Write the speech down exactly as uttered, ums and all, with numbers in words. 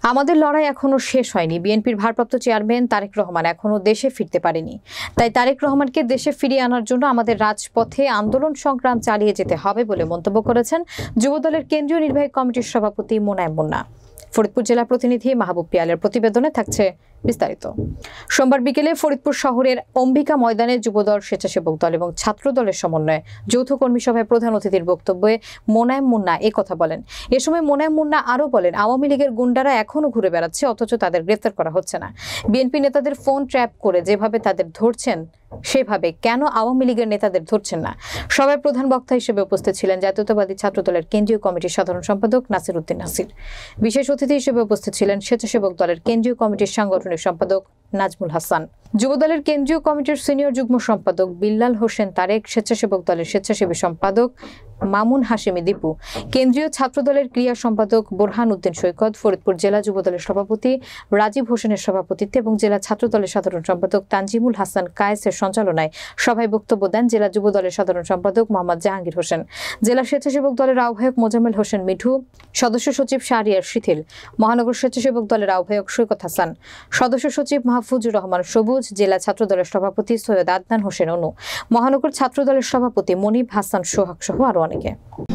আমাদের লড়াই এখনো শেষ হয়নি। বিএনপির ভারপ্রাপ্ত চেয়ারম্যান তারেক রহমান এখনো দেশে ফিরতে পারেনি। তাই তারেক রহমানকে দেশে ফিরিয়ে আনার জন্য আমাদের রাজপথে আন্দোলন সংগ্রাম চালিয়ে যেতে হবে বলে মন্তব্য করেছেন যুবদলের কেন্দ্রীয় নির্বাহী কমিটির সভাপতি মোনায়েম মুন্না। ফরিদপুর জেলা প্রতিনিধি মাহবুব পিয়ালের প্রতিবেদনে থাকছে বিস্তারিত। সোমবার বিকেলে ফরিদপুর শহরের অম্বিকা ময়দানে যুবদল, স্বেচ্ছাসেবক দল এবং ছাত্র দলের সমন্বয়ে যৌথ কর্মী সভায় প্রধান অতিথির বক্তব্যে মোনায়েম মুন্না এ কথা বলেন। এ সময় মোনায়েম মুন্না আরও বলেন, আওয়ামী লীগের গুন্ডারা এখনও ঘুরে বেড়াচ্ছে, অথচ তাদের গ্রেফতার করা হচ্ছে না। বিএনপি নেতাদের ফোন ট্র্যাপ করে যেভাবে তাদের ধরছেন, সেভাবে কেন আওয়ামী লীগের নেতাদের ধরছেন না? সভায় প্রধান বক্তা হিসেবে উপস্থিত ছিলেন জাতীয়তাবাদী ছাত্র দলের কেন্দ্রীয় কমিটির সাধারণ সম্পাদক নাসির উদ্দিন নাসির। বিশেষ অতিথি হিসেবে উপস্থিত ছিলেন স্বেচ্ছাসেবক দলের কেন্দ্রীয় কমিটির সাংগঠনিক সম্পাদক নাজমুল হাসান, যুবদলের কেন্দ্রীয় কমিটির সিনিয়র যুগ্ম সম্পাদক বিল্লাল হোসেন তারেক, স্বেচ্ছাসেবক দলের স্বেচ্ছাসেবী সম্পাদক মামুন হাশেমি দীপু, কেন্দ্রীয় ছাত্র দলের ক্রিয়া সম্পাদক বোরহান উদ্দিন সৈকত, ফরিদপুর জেলা যুবদলের সভাপতি রাজীব হোসেনের সভাপতিত্বে এবং জেলা ছাত্র দলের সাধারণ সম্পাদক তানজিমুল হাসান কায়েসের সঞ্চালনায় সভায় বক্তব্য দেন জেলা যুবদলের সাধারণ সম্পাদক মোহাম্মদ জাহাঙ্গীর হোসেন, জেলা স্বেচ্ছাসেবক দলের আহ্বায়ক মোজাম্মেল হোসেন মিঠু, সদস্য সচিব শাহরিয়ার শিথিল, মহানগর স্বেচ্ছাসেবক দলের আহ্বায়ক সৈকত হাসান, সদস্য সচিব মাহফুজুর রহমান সবুজ, জেলা ছাত্র দলের সভাপতি সৈয়দ আদনান হোসেন অনু, মহানগর ছাত্র দলের সভাপতি মনিব হাসান সোহাগ সহ আরো অনেকে।